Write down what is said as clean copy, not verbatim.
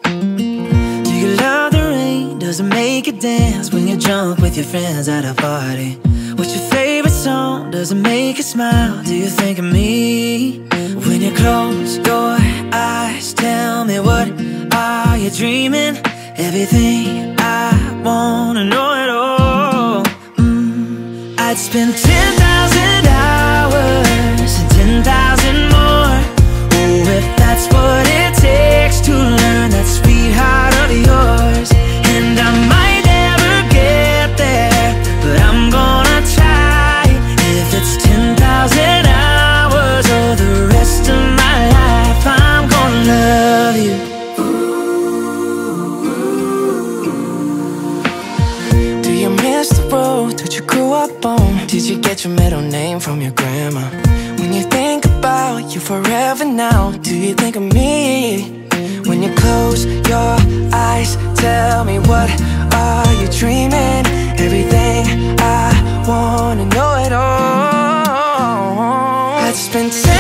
Do you love the rain? Does it make you dance when you're drunk with your friends at a party? What's your favorite song? Does it make you smile? Do you think of me? When you close your eyes, tell me, what are you dreaming? Everything I wanna know it all. I'd spend 10,000 hours and 10,000 more. Oh, if that's what it takes to learn that sweetheart of yours. And I might never get there, but I'm gonna try. If it's 10,000 hours or the rest of my life, I'm gonna love you. Do you miss the road that you grew up on? Did you get your middle name from your grandma? When you think about you forever now, do you think of me? When you close your eyes, tell me, what are you dreaming? Everything I wanna know it all. I'd spend 10